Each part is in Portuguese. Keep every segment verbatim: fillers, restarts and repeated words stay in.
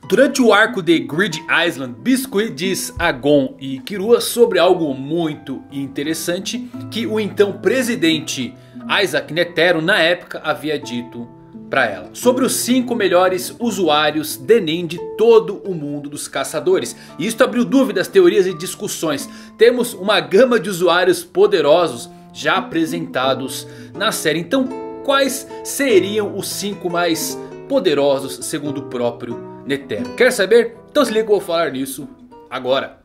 Durante o arco de Grid Island, Biscuit diz a Gon e Killua sobre algo muito interessante que o então presidente Isaac Netero na época havia dito para ela. Sobre os cinco melhores usuários de Nen de todo o mundo dos caçadores. E isto abriu dúvidas, teorias e discussões. Temos uma gama de usuários poderosos já apresentados na série. Então quais seriam os cinco mais poderosos segundo o próprio Netero? Quer saber? Então se liga que eu vou falar nisso agora.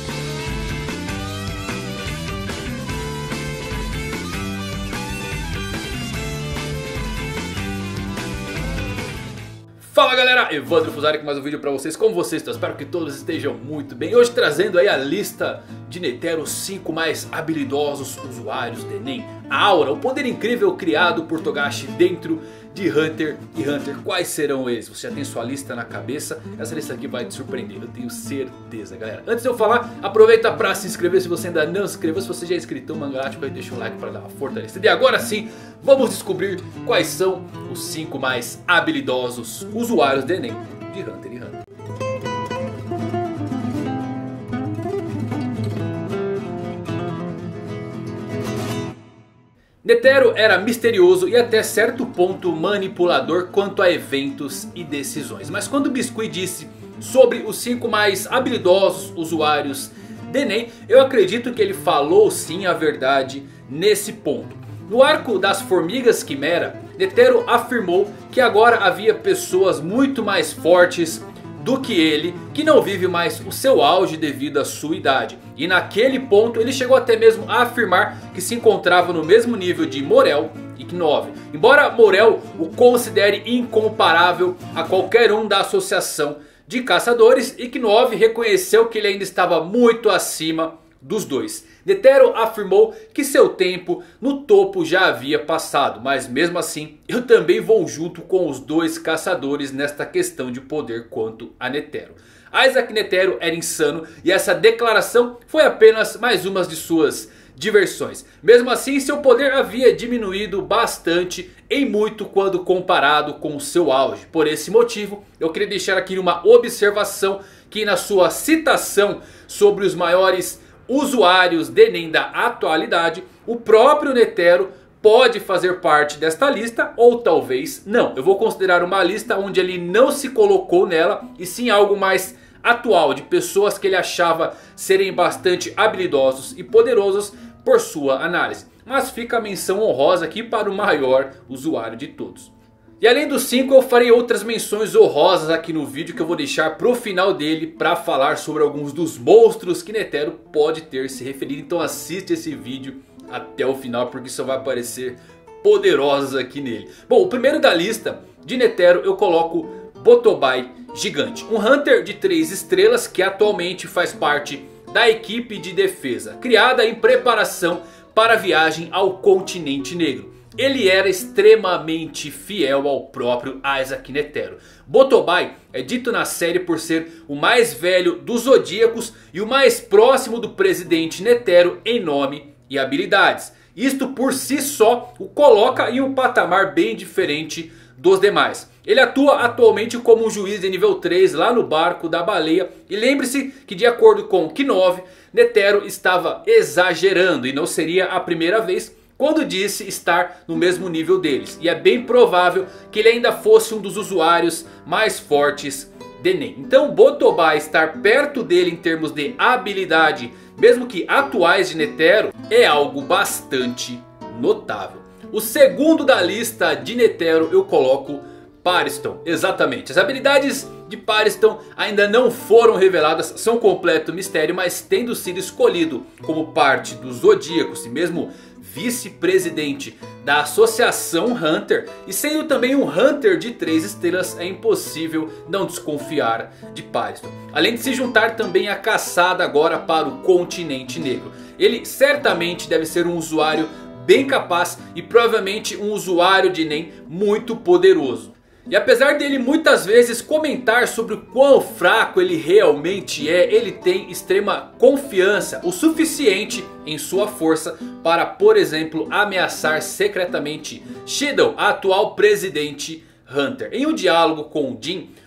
Fala galera, Evandro Fusari com mais um vídeo pra vocês. Como vocês estão? Espero que todos estejam muito bem. Hoje trazendo aí a lista de Netero, os cinco mais habilidosos usuários de Nen. A Aura, o poder incrível criado por Togashi dentro de Hunter x Hunter. Quais serão eles? Você já tem sua lista na cabeça? Essa lista aqui vai te surpreender, eu tenho certeza, galera. Antes de eu falar, aproveita para se inscrever se você ainda não se inscreveu. Se você já é inscrito, Mangalático, aí deixa um like para dar uma fortalecida. E agora sim, vamos descobrir quais são os cinco mais habilidosos usuários de Nen de Hunter x Hunter. Netero era misterioso e até certo ponto manipulador quanto a eventos e decisões. Mas quando Biscuit disse sobre os cinco mais habilidosos usuários de Nen, eu acredito que ele falou sim a verdade nesse ponto. No arco das formigas quimera, Netero afirmou que agora havia pessoas muito mais fortes do que ele, que não vive mais o seu auge devido à sua idade. E naquele ponto ele chegou até mesmo a afirmar que se encontrava no mesmo nível de Morel e Knove. Embora Morel o considere incomparável a qualquer um da associação de caçadores, e Knove reconheceu que ele ainda estava muito acima dos dois. Netero afirmou que seu tempo no topo já havia passado, mas mesmo assim eu também vou junto com os dois caçadores nesta questão de poder quanto a Netero. Isaac Netero era insano e essa declaração foi apenas mais uma de suas diversões. Mesmo assim, seu poder havia diminuído bastante em muito quando comparado com o seu auge. Por esse motivo, eu queria deixar aqui uma observação que na sua citação sobre os maiores usuários de Nen da atualidade, o próprio Netero pode fazer parte desta lista ou talvez não. Eu vou considerar uma lista onde ele não se colocou nela e sim algo mais atual, de pessoas que ele achava serem bastante habilidosos e poderosos por sua análise. Mas fica a menção honrosa aqui para o maior usuário de todos. E além dos cinco, eu farei outras menções honrosas aqui no vídeo que eu vou deixar pro final dele para falar sobre alguns dos monstros que Netero pode ter se referido. Então assiste esse vídeo até o final porque só vai aparecer poderosos aqui nele. Bom, o primeiro da lista de Netero eu coloco Botobai Gigante. Um Hunter de três estrelas que atualmente faz parte da equipe de defesa, criada em preparação para a viagem ao continente negro. Ele era extremamente fiel ao próprio Isaac Netero. Botobai é dito na série por ser o mais velho dos Zodíacos e o mais próximo do presidente Netero em nome e habilidades. Isto por si só o coloca em um patamar bem diferente dos demais. Ele atua atualmente como um juiz de nível três lá no barco da baleia. E lembre-se que de acordo com Knove, Netero estava exagerando e não seria a primeira vez quando disse estar no mesmo nível deles. E é bem provável que ele ainda fosse um dos usuários mais fortes de Nen. Então Botobai estar perto dele em termos de habilidade, mesmo que atuais de Netero, é algo bastante notável. O segundo da lista de Netero eu coloco Pariston. Exatamente, as habilidades de Pariston ainda não foram reveladas, são completo mistério, mas tendo sido escolhido como parte dos Zodíacos e mesmo vice-presidente da Associação Hunter, e sendo também um Hunter de três estrelas, é impossível não desconfiar de Pariston. Além de se juntar também à caçada agora para o continente negro. Ele certamente deve ser um usuário bem capaz e provavelmente um usuário de Nen muito poderoso. E apesar dele muitas vezes comentar sobre o quão fraco ele realmente é, ele tem extrema confiança, o suficiente em sua força para, por exemplo, ameaçar secretamente Shido, a atual presidente Hunter. Em um diálogo com Jin,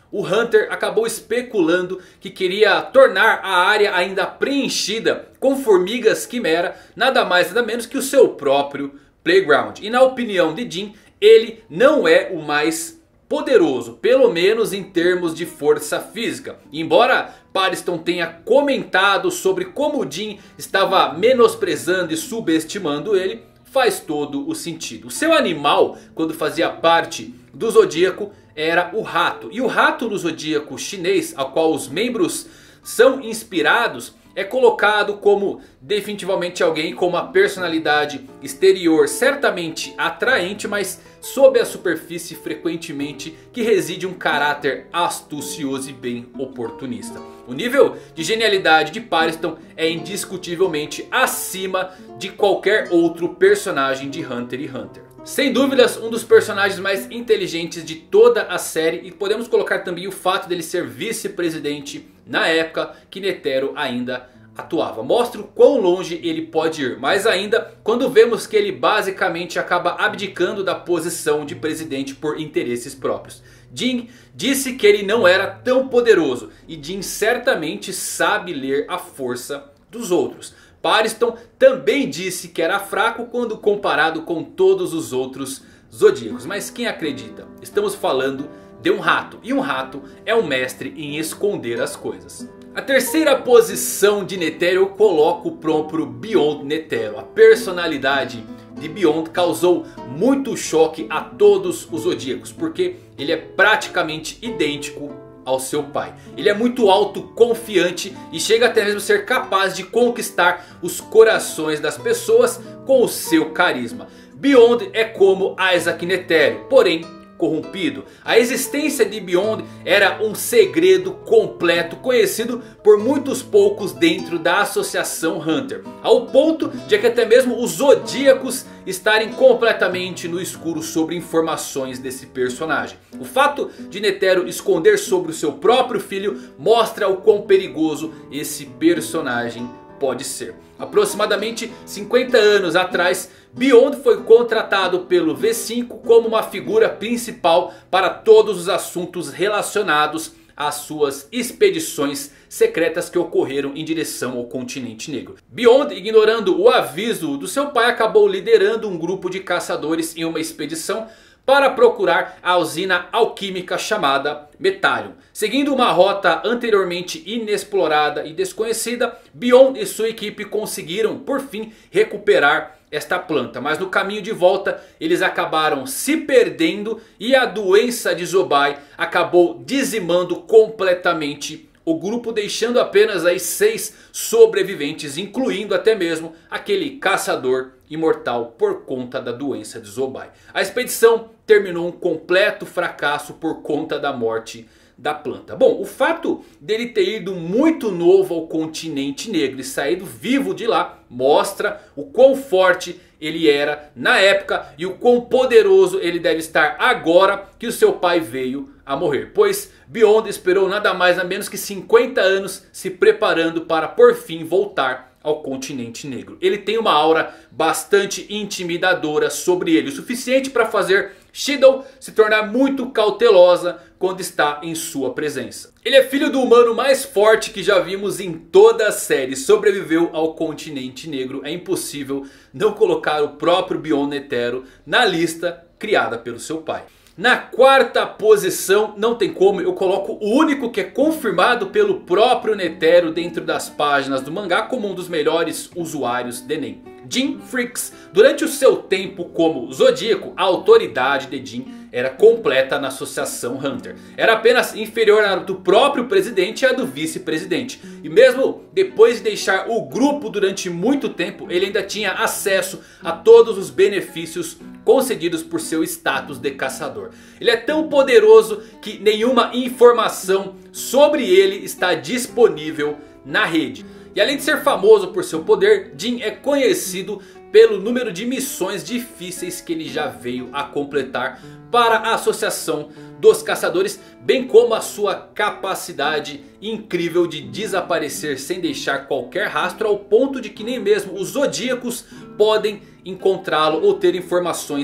o Hunter acabou especulando que queria tornar a área ainda preenchida com formigas quimera, nada mais nada menos que o seu próprio playground. E na opinião de Jin, ele não é o mais poderoso, pelo menos em termos de força física. Embora Pariston tenha comentado sobre como Jin estava menosprezando e subestimando ele, faz todo o sentido. O seu animal, quando fazia parte do Zodíaco, era o rato. E o rato no Zodíaco chinês, ao qual os membros são inspirados, é colocado como definitivamente alguém com uma personalidade exterior certamente atraente, mas sob a superfície frequentemente que reside um caráter astucioso e bem oportunista. O nível de genialidade de Pariston é indiscutivelmente acima de qualquer outro personagem de Hunter x Hunter. Sem dúvidas, um dos personagens mais inteligentes de toda a série. E podemos colocar também o fato dele ser vice-presidente na época que Netero ainda atuava. Mostra o quão longe ele pode ir. Mais ainda quando vemos que ele basicamente acaba abdicando da posição de presidente por interesses próprios. Jin disse que ele não era tão poderoso. E Jin certamente sabe ler a força dos outros. Pariston também disse que era fraco quando comparado com todos os outros Zodíacos. Mas quem acredita? Estamos falando de um rato. E um rato é um mestre em esconder as coisas. A terceira posição de Netero eu coloco o próprio Beyond Netero. A personalidade de Beyond causou muito choque a todos os Zodíacos, porque ele é praticamente idêntico ao seu pai. Ele é muito autoconfiante e chega até mesmo a ser capaz de conquistar os corações das pessoas com o seu carisma. Beyond é como Isaac Netero, porém corrompido. A existência de Beyond era um segredo completo, conhecido por muitos poucos dentro da Associação Hunter, ao ponto de que até mesmo os Zodíacos estarem completamente no escuro sobre informações desse personagem. O fato de Netero esconder sobre o seu próprio filho mostra o quão perigoso esse personagem pode ser. Aproximadamente cinquenta anos atrás, Beyond foi contratado pelo V cinco como uma figura principal para todos os assuntos relacionados às suas expedições secretas que ocorreram em direção ao continente negro. Beyond, ignorando o aviso do seu pai, acabou liderando um grupo de caçadores em uma expedição para procurar a usina alquímica chamada Metalium. Seguindo uma rota anteriormente inexplorada e desconhecida, Beyond e sua equipe conseguiram por fim recuperar esta planta. Mas no caminho de volta eles acabaram se perdendo e a doença de Zobai acabou dizimando completamente o grupo, deixando apenas aí seis sobreviventes, incluindo até mesmo aquele caçador imortal por conta da doença de Zobai. A expedição terminou um completo fracasso por conta da morte da planta. Bom, o fato dele ter ido muito novo ao continente negro e saído vivo de lá mostra o quão forte ele era na época e o quão poderoso ele deve estar agora que o seu pai veio a morrer. Pois Beyond esperou nada mais nada menos que cinquenta anos se preparando para por fim voltar ao continente negro. Ele tem uma aura bastante intimidadora sobre ele, o suficiente para fazer Shido se tornar muito cautelosa quando está em sua presença. Ele é filho do humano mais forte que já vimos em toda a série. Sobreviveu ao continente negro. É impossível não colocar o próprio Beyond Netero na lista criada pelo seu pai. Na quarta posição, não tem como, eu coloco o único que é confirmado pelo próprio Netero dentro das páginas do mangá como um dos melhores usuários de Nen. Jin Freaks. Durante o seu tempo como Zodíaco, a autoridade de Jin era completa na Associação Hunter. Era apenas inferior à do próprio presidente e à do vice-presidente. E mesmo depois de deixar o grupo durante muito tempo, ele ainda tinha acesso a todos os benefícios concedidos por seu status de caçador. Ele é tão poderoso que nenhuma informação sobre ele está disponível na rede. E além de ser famoso por seu poder, Jin é conhecido pelo número de missões difíceis que ele já veio a completar para a Associação dos Caçadores, bem como a sua capacidade incrível de desaparecer sem deixar qualquer rastro, ao ponto de que nem mesmo os Zodíacos podem encontrá-lo ou ter informações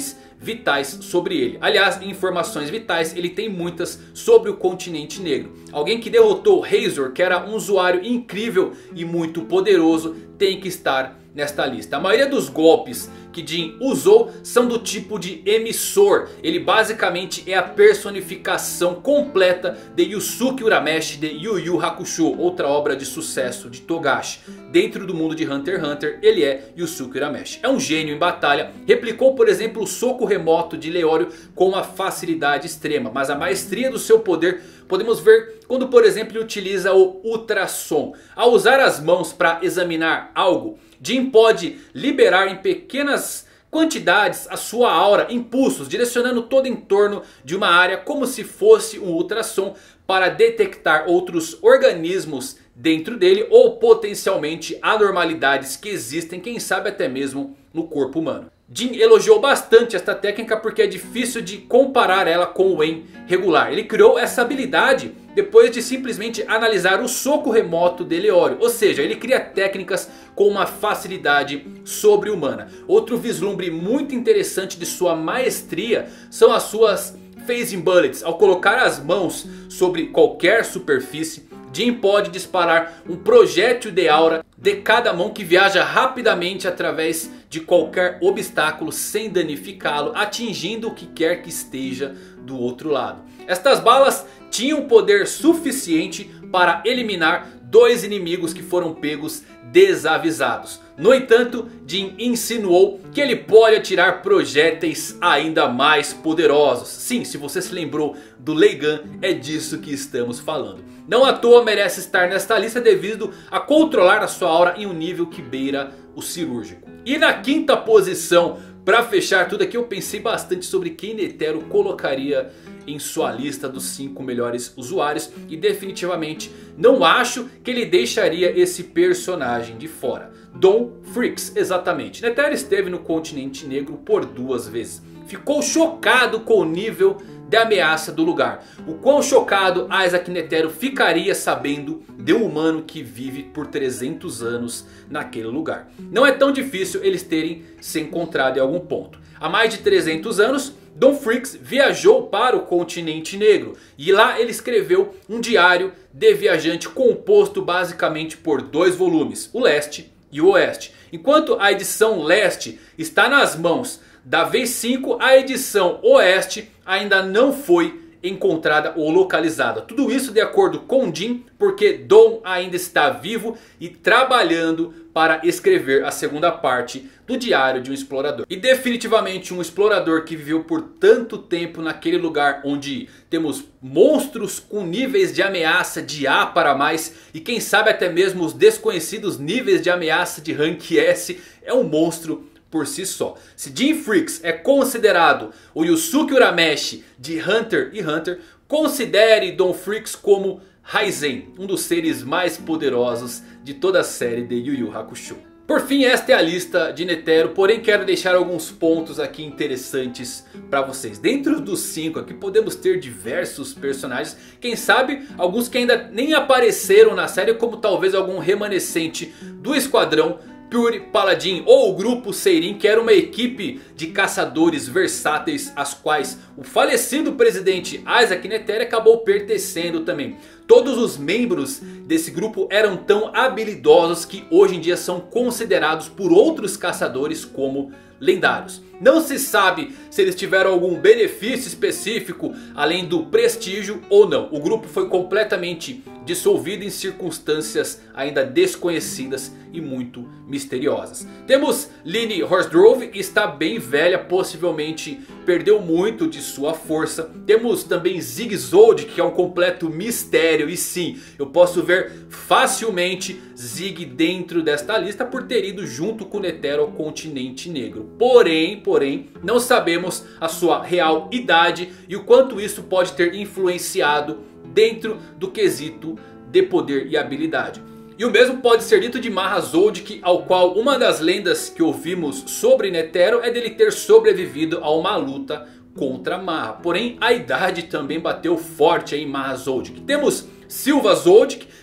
vitais sobre ele. Aliás, informações vitais ele tem muitas sobre o continente negro. Alguém que derrotou Razor, que era um usuário incrível e muito poderoso, tem que estar nesta lista. A maioria dos golpes que Jin usou são do tipo de emissor. Ele basicamente é a personificação completa de Yusuke Urameshi de Yu Yu Hakusho, outra obra de sucesso de Togashi. Dentro do mundo de Hunter x Hunter ele é Yusuke Urameshi. É um gênio em batalha, replicou por exemplo o soco remoto de Leório com uma facilidade extrema. Mas a maestria do seu poder podemos ver quando por exemplo ele utiliza o ultrassom. Ao usar as mãos para examinar algo, Jin pode liberar em pequenas quantidades a sua aura, impulsos, direcionando todo em torno de uma área como se fosse um ultrassom para detectar outros organismos dentro dele ou potencialmente anormalidades que existem, quem sabe até mesmo no corpo humano. Jin elogiou bastante esta técnica porque é difícil de comparar ela com o En regular. Ele criou essa habilidade depois de simplesmente analisar o soco remoto de Leório. Ou seja, ele cria técnicas com uma facilidade sobre-humana. Outro vislumbre muito interessante de sua maestria são as suas Phasing Bullets. Ao colocar as mãos sobre qualquer superfície, Jin pode disparar um projétil de aura de cada mão que viaja rapidamente através de qualquer obstáculo sem danificá-lo, atingindo o que quer que esteja do outro lado. Estas balas tinham poder suficiente para eliminar dois inimigos que foram pegos desavisados. No entanto, Jin insinuou que ele pode atirar projéteis ainda mais poderosos. Sim, se você se lembrou do Leigan, é disso que estamos falando. Não à toa merece estar nesta lista devido a controlar a sua aura em um nível que beira o cirúrgico. E na quinta posição, para fechar tudo aqui, eu pensei bastante sobre quem Netero colocaria em sua lista dos cinco melhores usuários. E definitivamente não acho que ele deixaria esse personagem de fora. Don Freaks, exatamente. Netero esteve no continente negro por duas vezes. Ficou chocado com o nível de ameaça do lugar. O quão chocado Isaac Netero ficaria sabendo de um humano que vive por trezentos anos naquele lugar. Não é tão difícil eles terem se encontrado em algum ponto. Há mais de trezentos anos, Don Freaks viajou para o continente negro. E lá ele escreveu um diário de viajante composto basicamente por dois volumes. O leste e o oeste. Enquanto a edição leste está nas mãos da V cinco, a edição oeste ainda não foi encontrada ou localizada. Tudo isso de acordo com Jin, porque Don ainda está vivo e trabalhando para escrever a segunda parte do Diário de um Explorador. E definitivamente um explorador que viveu por tanto tempo naquele lugar onde temos monstros com níveis de ameaça de A para mais. E quem sabe até mesmo os desconhecidos níveis de ameaça de Rank S, é um monstro por si só. Se Jin Freaks é considerado o Yusuke Urameshi de Hunter x Hunter, considere Don Freaks como Raizen, um dos seres mais poderosos de toda a série de Yu Yu Hakusho. Por fim, esta é a lista de Netero, porém quero deixar alguns pontos aqui interessantes para vocês. Dentro dos cinco aqui podemos ter diversos personagens, quem sabe alguns que ainda nem apareceram na série, como talvez algum remanescente do esquadrão Pure Paladin ou o grupo Seirin, que era uma equipe de caçadores versáteis às quais o falecido presidente Isaac Netero acabou pertencendo também. Todos os membros desse grupo eram tão habilidosos que hoje em dia são considerados por outros caçadores como lendários. Não se sabe se eles tiveram algum benefício específico além do prestígio ou não. O grupo foi completamente dissolvido em circunstâncias ainda desconhecidas e muito misteriosas. Temos Lynne Horsdrove, que está bem velha, possivelmente perdeu muito de sua força. Temos também Zig Zold, que é um completo mistério. E sim, eu posso ver facilmente Zig dentro desta lista por ter ido junto com Netero ao continente negro. Porém, porém, não sabemos a sua real idade e o quanto isso pode ter influenciado dentro do quesito de poder e habilidade. E o mesmo pode ser dito de Maha Zoldyck, ao qual uma das lendas que ouvimos sobre Netero é dele ter sobrevivido a uma luta contra Maha. Porém, a idade também bateu forte em Maha Zoldyck. Temos Silva Zoldyck,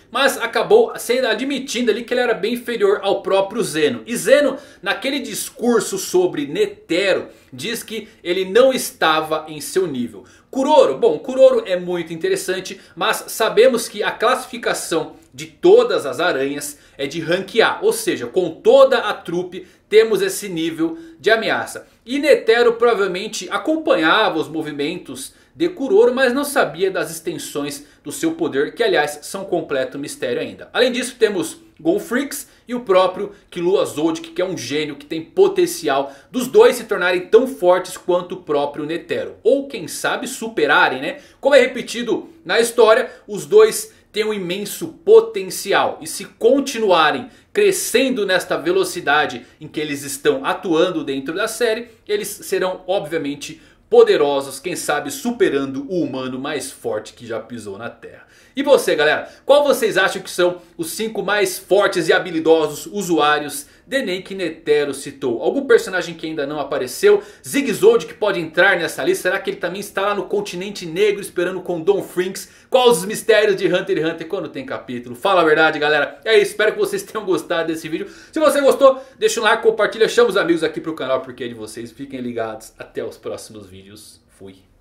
mas acabou sendo, admitindo ali que ele era bem inferior ao próprio Zeno. E Zeno, naquele discurso sobre Netero, diz que ele não estava em seu nível. Kuroro, bom, Kuroro é muito interessante, mas sabemos que a classificação de todas as aranhas é de rank A. Ou seja, com toda a trupe temos esse nível de ameaça. E Netero provavelmente acompanhava os movimentos de Kuroro, mas não sabia das extensões do seu poder, que aliás são completo mistério ainda. Além disso temos Gonfrix e o próprio Killua Zoldyck, que é um gênio que tem potencial dos dois se tornarem tão fortes quanto o próprio Netero. Ou quem sabe superarem, né? Como é repetido na história, os dois têm um imenso potencial. E se continuarem crescendo nesta velocidade em que eles estão atuando dentro da série, eles serão obviamente poderosos, quem sabe superando o humano mais forte que já pisou na Terra. E você, galera, qual vocês acham que são os cinco mais fortes e habilidosos usuários de Enem que Netero citou? Algum personagem que ainda não apareceu? Zigzold que pode entrar nessa lista? Será que ele também está lá no continente negro esperando com Don Frinks? Quais os mistérios de Hunter x Hunter quando tem capítulo? Fala a verdade, galera. É isso, espero que vocês tenham gostado desse vídeo. Se você gostou, deixa um like, compartilha, chama os amigos aqui pro canal porque é de vocês. Fiquem ligados, até os próximos vídeos. Fui.